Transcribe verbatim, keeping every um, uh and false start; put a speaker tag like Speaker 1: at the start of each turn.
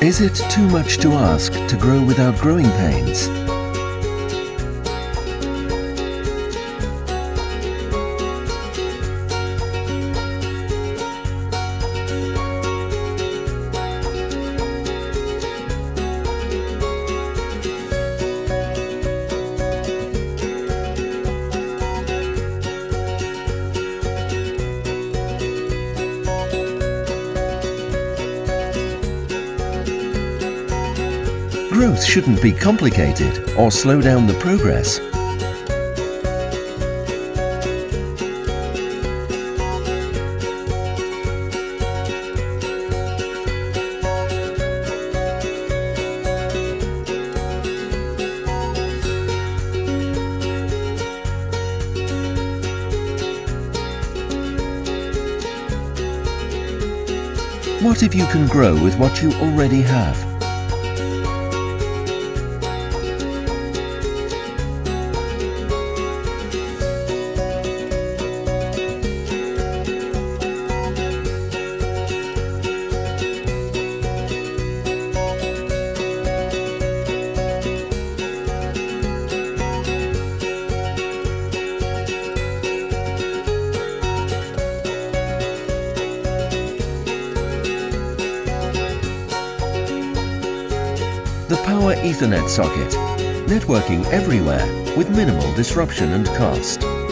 Speaker 1: Is it too much to ask to grow without growing pains? Growth shouldn't be complicated or slow down the progress. What if you can grow with what you already have? The Power Ethernet socket, networking everywhere with minimal disruption and cost.